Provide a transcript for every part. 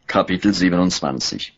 Kapitel 27.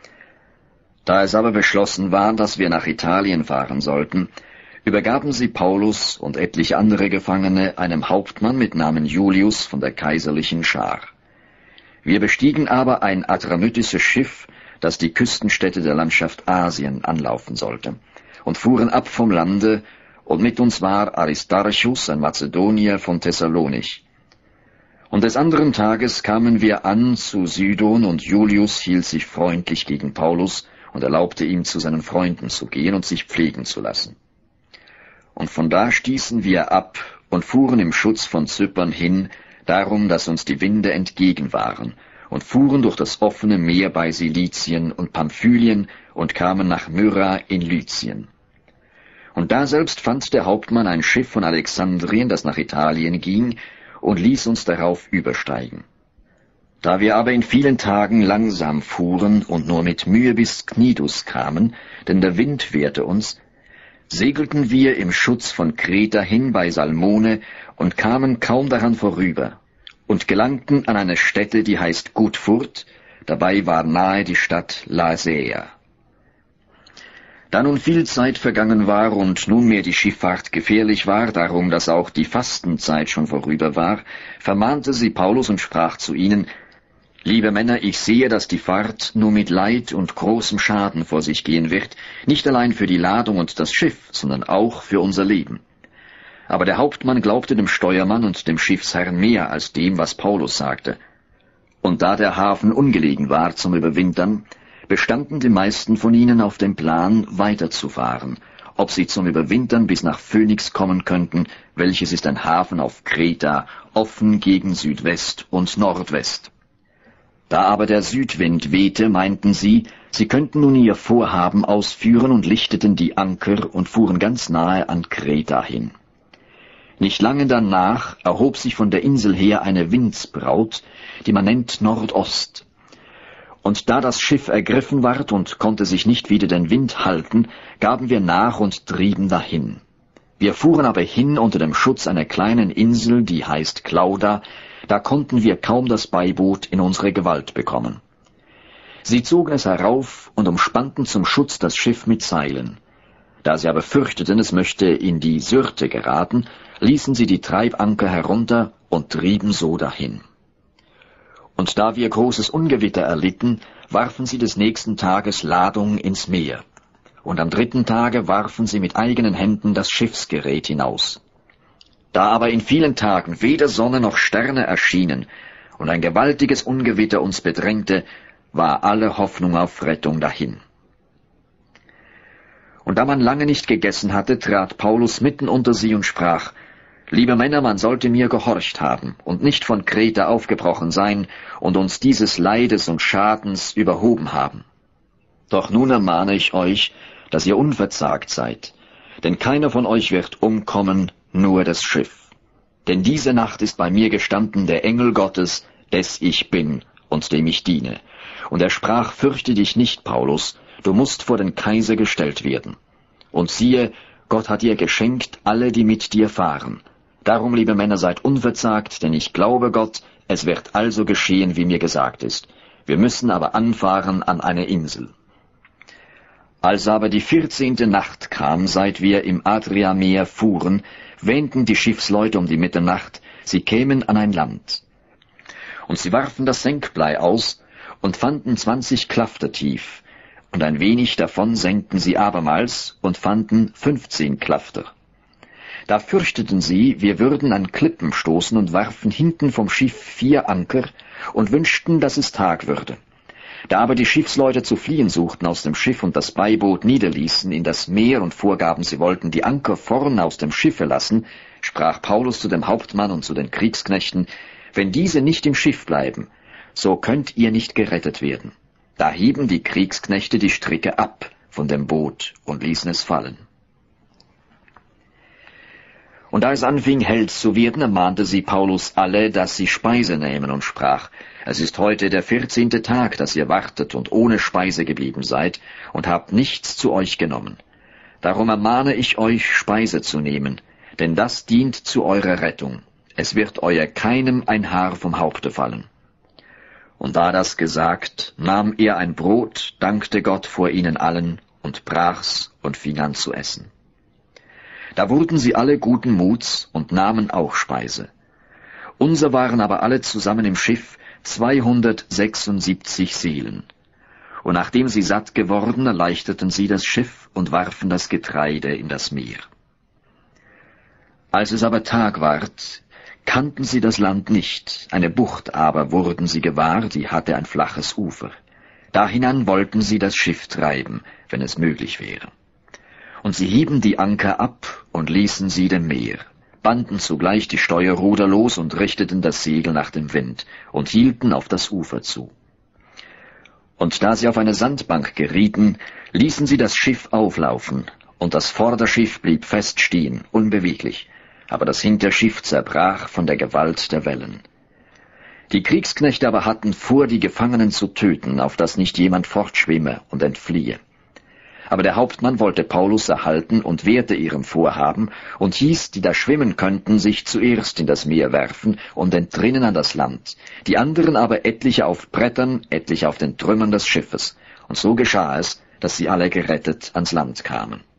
Da es aber beschlossen war, dass wir nach Italien fahren sollten, übergaben sie Paulus und etliche andere Gefangene einem Hauptmann mit Namen Julius von der kaiserlichen Schar. Wir bestiegen aber ein adramytisches Schiff, das die Küstenstädte der Landschaft Asien anlaufen sollte, und fuhren ab vom Lande, und mit uns war Aristarchus, ein Mazedonier von Thessalonich. Und des anderen Tages kamen wir an zu Sidon, und Julius hielt sich freundlich gegen Paulus und erlaubte ihm, zu seinen Freunden zu gehen und sich pflegen zu lassen. Und von da stießen wir ab und fuhren im Schutz von Zypern hin, darum, dass uns die Winde entgegen waren, und fuhren durch das offene Meer bei Silizien und Pamphylien und kamen nach Myra in Lycien. Und daselbst fand der Hauptmann ein Schiff von Alexandrien, das nach Italien ging, und ließ uns darauf übersteigen. Da wir aber in vielen Tagen langsam fuhren und nur mit Mühe bis Knidus kamen, denn der Wind wehrte uns, segelten wir im Schutz von Kreta hin bei Salmone und kamen kaum daran vorüber und gelangten an eine Stätte, die heißt Gutfurt, dabei war nahe die Stadt Lasea. Da nun viel Zeit vergangen war und nunmehr die Schifffahrt gefährlich war, darum, dass auch die Fastenzeit schon vorüber war, vermahnte sie Paulus und sprach zu ihnen: »Liebe Männer, ich sehe, dass die Fahrt nur mit Leid und großem Schaden vor sich gehen wird, nicht allein für die Ladung und das Schiff, sondern auch für unser Leben.« Aber der Hauptmann glaubte dem Steuermann und dem Schiffsherrn mehr als dem, was Paulus sagte. Und da der Hafen ungelegen war zum Überwintern, bestanden die meisten von ihnen auf dem Plan, weiterzufahren, ob sie zum Überwintern bis nach Phönix kommen könnten, welches ist ein Hafen auf Kreta, offen gegen Südwest und Nordwest. Da aber der Südwind wehte, meinten sie, sie könnten nun ihr Vorhaben ausführen und lichteten die Anker und fuhren ganz nahe an Kreta hin. Nicht lange danach erhob sich von der Insel her eine Windsbraut, die man nennt Nordost. Und da das Schiff ergriffen ward und konnte sich nicht wider den Wind halten, gaben wir nach und trieben dahin. Wir fuhren aber hin unter dem Schutz einer kleinen Insel, die heißt Clauda, da konnten wir kaum das Beiboot in unsere Gewalt bekommen. Sie zogen es herauf und umspannten zum Schutz das Schiff mit Seilen. Da sie aber fürchteten, es möchte in die Syrte geraten, ließen sie die Treibanker herunter und trieben so dahin. Und da wir großes Ungewitter erlitten, warfen sie des nächsten Tages Ladung ins Meer. Und am 3. Tage warfen sie mit eigenen Händen das Schiffsgerät hinaus. Da aber in vielen Tagen weder Sonne noch Sterne erschienen und ein gewaltiges Ungewitter uns bedrängte, war alle Hoffnung auf Rettung dahin. Und da man lange nicht gegessen hatte, trat Paulus mitten unter sie und sprach: »Liebe Männer, man sollte mir gehorcht haben und nicht von Kreta aufgebrochen sein und uns dieses Leides und Schadens überhoben haben. Doch nun ermahne ich euch, dass ihr unverzagt seid, denn keiner von euch wird umkommen, nur das Schiff. Denn diese Nacht ist bei mir gestanden der Engel Gottes, des ich bin und dem ich diene. Und er sprach: Fürchte dich nicht, Paulus, du musst vor den Kaiser gestellt werden. Und siehe, Gott hat dir geschenkt alle, die mit dir fahren. Darum, liebe Männer, seid unverzagt, denn ich glaube Gott, es wird also geschehen, wie mir gesagt ist. Wir müssen aber anfahren an eine Insel.« Als aber die 14. Nacht kam, seit wir im Adriameer fuhren, wähnten die Schiffsleute um die Mitternacht, sie kämen an ein Land. Und sie warfen das Senkblei aus und fanden 20 Klafter tief, und ein wenig davon senkten sie abermals und fanden 15 Klafter. Da fürchteten sie, wir würden an Klippen stoßen und warfen hinten vom Schiff 4 Anker und wünschten, dass es Tag würde. Da aber die Schiffsleute zu fliehen suchten aus dem Schiff und das Beiboot niederließen in das Meer und vorgaben, sie wollten die Anker vorn aus dem Schiffe lassen, sprach Paulus zu dem Hauptmann und zu den Kriegsknechten: »Wenn diese nicht im Schiff bleiben, so könnt ihr nicht gerettet werden.« Da hieben die Kriegsknechte die Stricke ab von dem Boot und ließen es fallen. Und da es anfing, hell zu werden, ermahnte sie Paulus alle, dass sie Speise nähmen, und sprach: »Es ist heute der 14. Tag, dass ihr wartet und ohne Speise geblieben seid, und habt nichts zu euch genommen. Darum ermahne ich euch, Speise zu nehmen, denn das dient zu eurer Rettung. Es wird euer keinem ein Haar vom Haupte fallen.« Und da das gesagt, nahm er ein Brot, dankte Gott vor ihnen allen und brach's und fing an zu essen. Da wurden sie alle guten Muts und nahmen auch Speise. Unser waren aber alle zusammen im Schiff 276 Seelen. Und nachdem sie satt geworden, erleichterten sie das Schiff und warfen das Getreide in das Meer. Als es aber Tag ward, kannten sie das Land nicht, eine Bucht aber wurden sie gewahr, die hatte ein flaches Ufer. Dahinan wollten sie das Schiff treiben, wenn es möglich wäre. Und sie hieben die Anker ab und ließen sie dem Meer, banden zugleich die Steuerruder los und richteten das Segel nach dem Wind und hielten auf das Ufer zu. Und da sie auf eine Sandbank gerieten, ließen sie das Schiff auflaufen, und das Vorderschiff blieb fest stehen, unbeweglich, aber das Hinterschiff zerbrach von der Gewalt der Wellen. Die Kriegsknechte aber hatten vor, die Gefangenen zu töten, auf dass nicht jemand fortschwimme und entfliehe. Aber der Hauptmann wollte Paulus erhalten und wehrte ihrem Vorhaben und hieß, die da schwimmen könnten, sich zuerst in das Meer werfen und entrinnen an das Land, die anderen aber etliche auf Brettern, etliche auf den Trümmern des Schiffes. Und so geschah es, dass sie alle gerettet ans Land kamen.